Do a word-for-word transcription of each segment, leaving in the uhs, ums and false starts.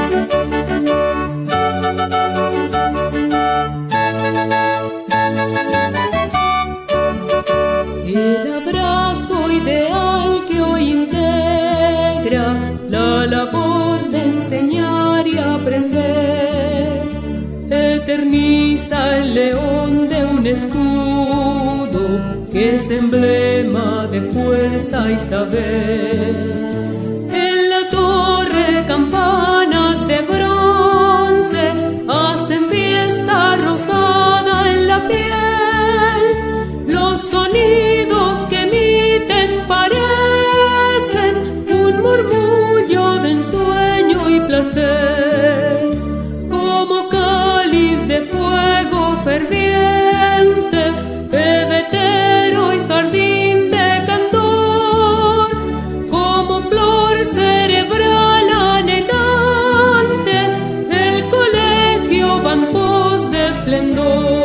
El abrazo ideal que hoy integra la labor de enseñar y aprender, eterniza el león de un escudo que es emblema de fuerza y saber. En la torre campanas de bronce hacen fiesta rosada en la piel. Los sonidos que emiten parecen un murmullo de ensueño y placer, como cáliz de fuego ferviente, pebetero y jardín de candor, como flor cerebral anhelante, el colegio va en pos de esplendor.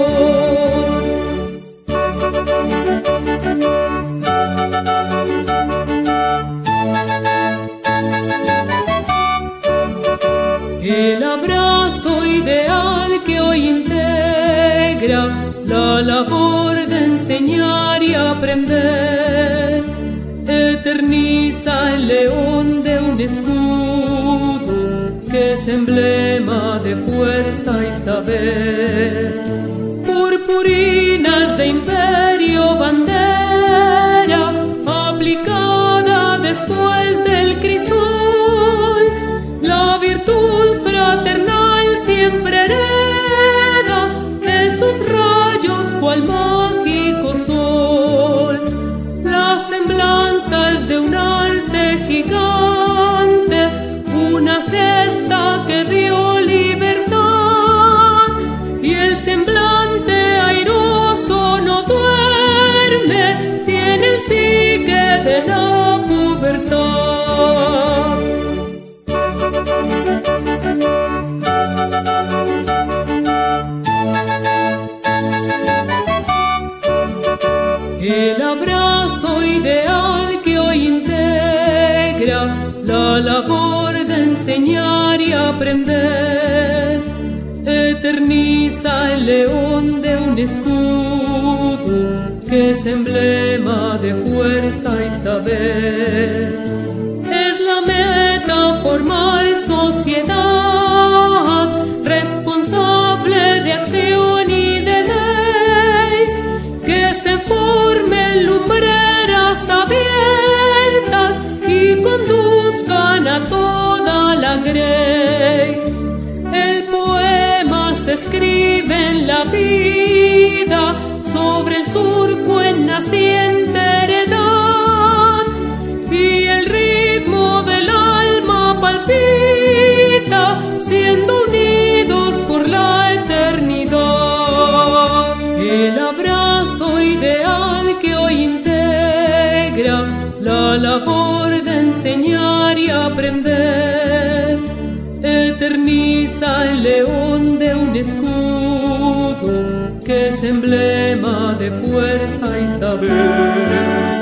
El abrazo ideal que hoy integra la labor de enseñar y aprender, eterniza el león de un escudo que es emblema de fuerza y saber. Purpurinas de imperio, bandera aplicada después del crisol, la virtud fraternal siempre hereda de sus rayos cual mágico sol. La semblanza es de un arte gigante, una gesta que dio libertad, y el semblante airoso no duerme, tiene el psique de la pubertad. El abrazo ideal que hoy integra la labor de enseñar y aprender, eterniza el león de un escudo que es emblema de fuerza y saber. Es la meta formar sociedad responsable de acción y de ley, que se formen lumbreras abiertas y conduzcan a toda la grey. El poema se escribe en la vida sobre el surco en naciente heredad, y el ritmo del alma palpita siendo unidos por la eternidad. El abrazo ideal que hoy integra la labor de enseñar y aprender, eterniza el león de un escudo que es emblema de fuerza y saber.